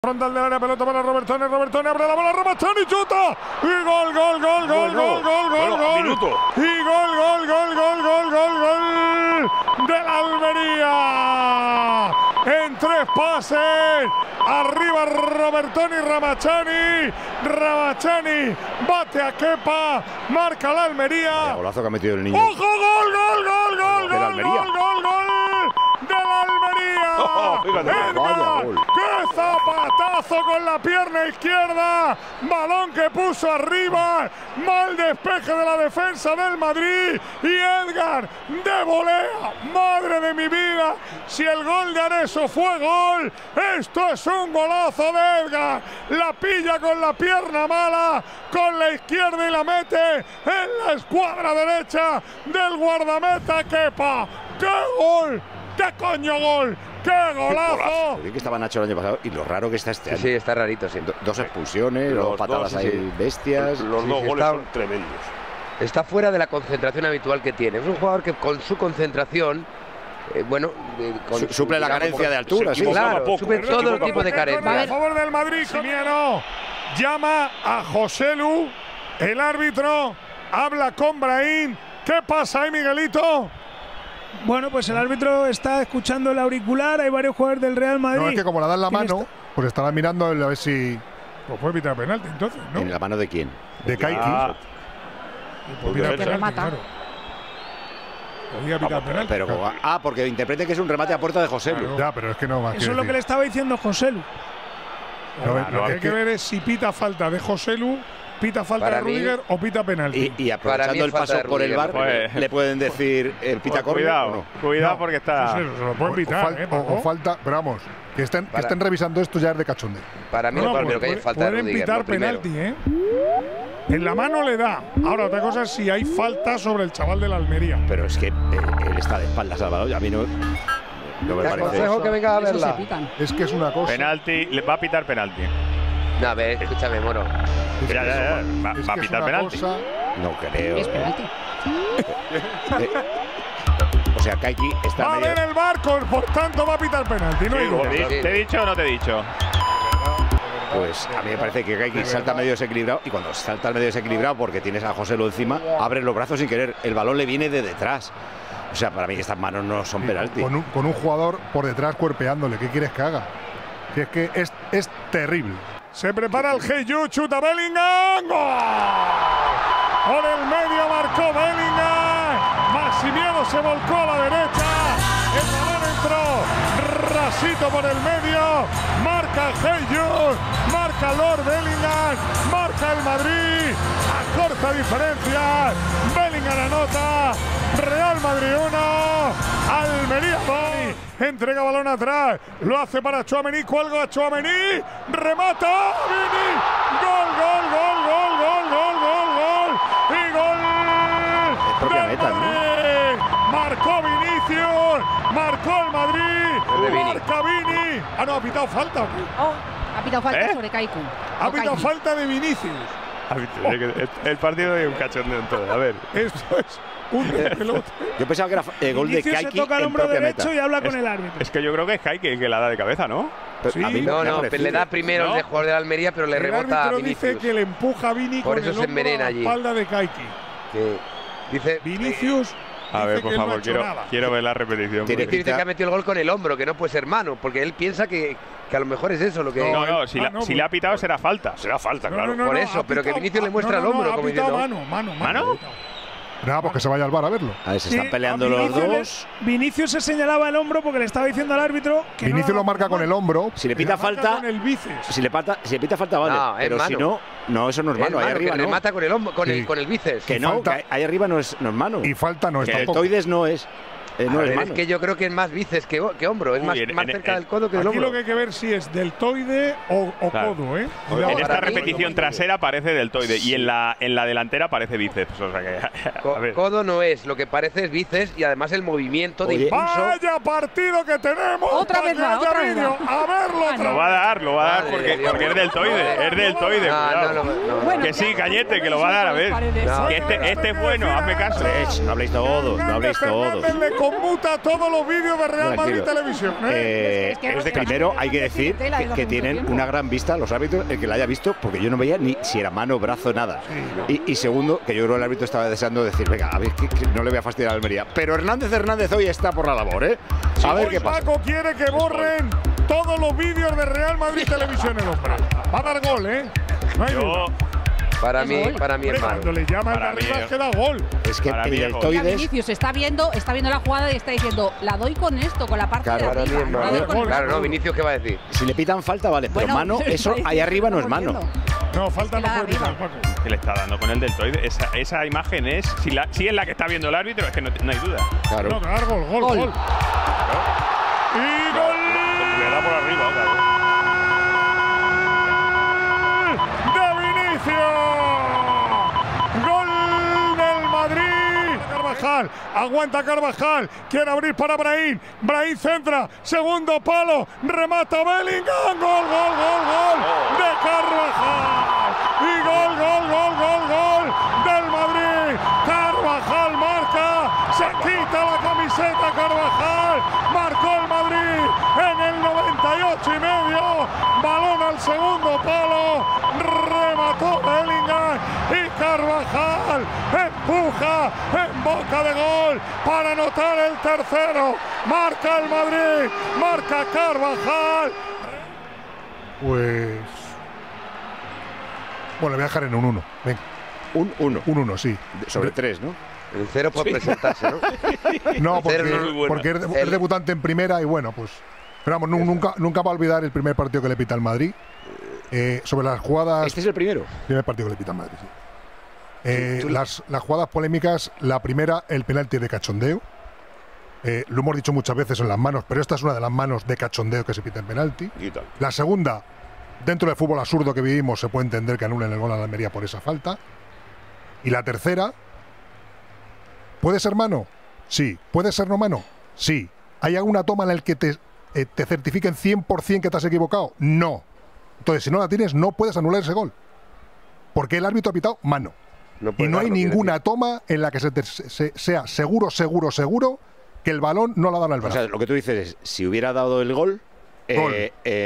Frontal del área, pelota para Robertone, Robertone abre la bola, Robertone y chuta. Y gol, gol, gol, gol, gol, gol, gol, gol. Y gol, gol, gol, gol, gol, gol, gol de la Almería. En 3 pases. Arriba Robertone y Ramachani. Ramachani bate a Kepa. Marca la Almería. El golazo que ha metido el niño. ¡Ojo, gol, gol, gol, gol, de la gol, Almería. gol, gol, gol de la Almería! Fíjate, vaya gol. ¡Qué zapatazo con la pierna izquierda! Balón que puso arriba. Mal despeje de la defensa del Madrid. Y Edgar de volea. ¡Madre de mi vida! Si el gol de Areso fue gol, esto es un golazo de Edgar. La pilla con la pierna mala, con la izquierda y la mete en la escuadra derecha del guardameta Kepa. ¡Qué gol! ¡Qué coño gol! ¡Qué golazo! Bien que estaba Nacho el año pasado y lo raro que está este año. Sí, está rarito, sí. Dos expulsiones, dos patadas ahí sí. bestias. Los dos goles son tremendos. Está fuera de la concentración habitual que tiene. Es un jugador que con su concentración, suple la carencia de altura, sí. Claro, suple todo el tipo de carencia. A favor del Madrid, Simiano llama a Joselu, el árbitro, habla con Brahim. ¿Qué pasa ahí, Miguelito? Bueno, pues el árbitro está escuchando el auricular. Hay varios jugadores del Real Madrid. No, es que como la dan la mano, pues estará mirando a ver si… Pues puede evitar penalti, entonces, ¿no? ¿En la mano de quién? De Kaiki. Que remata. Claro. Podía evitar penalti. Pero, porque interprete que es un remate a puerta de José. Claro. Ya, pero es que no más. Eso es lo que le estaba diciendo Joselu. Lo que hay que ver es si pita falta de Joselu, pita falta de Rudiger o pita penalti. Y aprovechando el paso por el bar, le pueden decir el pita córner. Cuidado porque está… Sí, se lo pueden pitar, o falta, pero vamos, que estén revisando esto ya es de cachondeo. Para mí no, pero que hay falta de Rudiger. Pueden pitar penalti, ¿eh? En la mano le da. Ahora, otra cosa es si hay falta sobre el chaval de la Almería. Pero es que él está de espaldas al balón. A mí no me parece. Aconsejo que venga a verla. Es que es una cosa. Penalti, le va a pitar penalti. No, a ver, escúchame, mono. Ya. Va a pitar penalti. No creo. Es penalti. O sea, Kaiki está va a ver el barco, por tanto va a pitar penalti. No hay duda. ¿Te he dicho o no te he dicho? Pues a mí me parece que Kaiki salta medio desequilibrado y cuando salta al medio desequilibrado porque tienes a Joselu encima, abre los brazos sin querer. El balón le viene de detrás. O sea, para mí estas manos no son penalti. Con un jugador por detrás cuerpeándole. ¿Qué quieres que haga? Si es que es terrible. Se prepara el Heyu, chuta Bellingham. ¡Gol! Por el medio marcó Bellingham. Maximiano se volcó a la derecha. El balón entró rasito por el medio. Marca Heyu. Marca Lord Bellingham. Marca el Madrid. A corta diferencia. Bellingham anota. Real Madrid 1. Almería 2. Entrega balón atrás. Lo hace para Tchouaméni. Cuelga a Tchouaméni. Remata. Vini. Gol, gol, gol, gol, gol, gol, gol, gol. Y gol. Es propia meta, ¿no? Marcó Vinicius. Marcó el Madrid. Marca Vini. Ah, no, ha pitado falta. Ha pitado falta sobre Kaiku. Ha pitado falta de Vinicius. El partido es un cachondeo en todo. A ver. Esto es un despelote. Yo pensaba que era el gol de Vinicius Kaiki se toca el en hombro propia derecho meta. y habla con el árbitro. Es que yo creo que es Kaiki el que la da de cabeza, ¿no? Sí. A mí No, me ha no, parecido. le da primero el de jugador de la Almería, pero le El rebota a árbitro dice Vinicius. que le empuja a Vini Por con eso el se hombro a envenena la allí. espalda de Kaiki. Que dice Vinicius A ver, dice por que él no ha favor, hecho nada. quiero ver la repetición. Tiene Vinicius dice que ha metido el gol con el hombro, que no puede ser mano, porque él piensa que a lo mejor es eso lo que… No, si le ha pitado será falta. Será falta, No, claro. no, Por no, eso, ha pero que pitado- Vinicius le muestra el no, hombro, ha como pitado diciendo… mano. ¿Mano? Nada, porque se vaya al bar a verlo. A ver, se están Sí, peleando a los Vinicius dos. Vinicius se señalaba el hombro porque le estaba diciendo al árbitro que Vinicius lo marca con el hombro. Si le pita falta, con el bíceps. si le pita falta, vale. No, es pero si mano. no, eso no es mano. Ahí Hermano, arriba que no. remata con el hombro, con Sí. el bíceps. Que no, falta. que ahí arriba no es mano. Y falta no es Que el tampoco. deltoides no es. No A es ver, mano. es que yo creo que es más bíceps que hombro, es Uy, más cerca del codo que del Aquí hombro. lo que hay que ver si es deltoide o Claro. codo, ¿eh? En Cuidado. esta Para mí- repetición trasera parece deltoide y en la delantera parece bíceps. O sea que, a ver. Codo no es, lo que parece es bíceps y además el movimiento de Oye. impulso. Vaya partido que tenemos. Otra vez para va, que haya otra vez vídeo. va. A verlo otra Lo va a dar Madre porque de Dios. es deltoide. Es deltoide. No, cuidado. no. Bueno, Que sí, Cañete, que lo va a dar, a ver. No. Que este es bueno, hazme caso. No habléis todos, no habléis todos. Fernández le conmuta todos los vídeos de Real Madrid Televisión. Primero hay que decir que tienen una gran vista los árbitros, el que la haya visto, porque yo no veía ni si era mano, brazo, nada. Y segundo, que yo creo que el árbitro estaba deseando decir, venga, a ver, que no le voy a fastidiar a Almería. Pero Hernández hoy está por la labor, ¿eh? A ver qué pasa. Paco quiere que borren todos los vídeos de Real Madrid Televisión, el hombre. Va a dar gol, ¿eh? No hay duda. Para mí, hermano. Cuando le llama el arriba es que da gol. Es que el deltoides. Vinicius está viendo la jugada y está diciendo, la doy con esto, con la parte de arriba. Claro, no, Vinicius, ¿qué va a decir? Si le pitan falta, vale, pero mano, eso ahí arriba no es mano. No, falta no puede pitar, Paco. Que le está dando con el deltoide. Esa imagen es, si es la que está viendo el árbitro, es que no hay duda. Claro. No, dar gol. Y gol. Le da por arriba, claro. Gol del Madrid. Carvajal, aguanta Carvajal, quiere abrir para Brahim. Brahim centra, segundo palo, remata Bellingham. Gol de Carvajal. Y gol del Madrid. Carvajal marca, se quita la camiseta Carvajal. Marcó el Madrid en el 98,5. Balón al segundo palo, remató Bellingham y Carvajal empuja en boca de gol para anotar el tercero. Marca el Madrid, marca Carvajal. Pues bueno, voy a dejar en un 1. Venga. Un 1. Un 1, sí. Sobre 3, ¿no? El 0 por presentarse, ¿no? No, porque es debutante en primera y bueno, pues. Pero vamos, nunca va a olvidar el primer partido que le pita al Madrid. Sobre las jugadas. ¿Este es el primero? Primer partido que le pita al Madrid, sí. Las jugadas polémicas, la primera, el penalti de cachondeo. Lo hemos dicho muchas veces en las manos, pero esta es una de las manos de cachondeo que se pita en penalti. La segunda, dentro del fútbol absurdo que vivimos, se puede entender que anulen el gol a la Almería por esa falta. Y la tercera, ¿puede ser mano? Sí. ¿Puede ser no mano? Sí. ¿Hay alguna toma en la que te certifiquen 100% que te has equivocado? No. Entonces, si no la tienes, no puedes anular ese gol. Porque el árbitro ha pitado mano. Y no hay ninguna toma en la que sea seguro que el balón no la dan al brazo. O sea, lo que tú dices es, si hubiera dado el gol.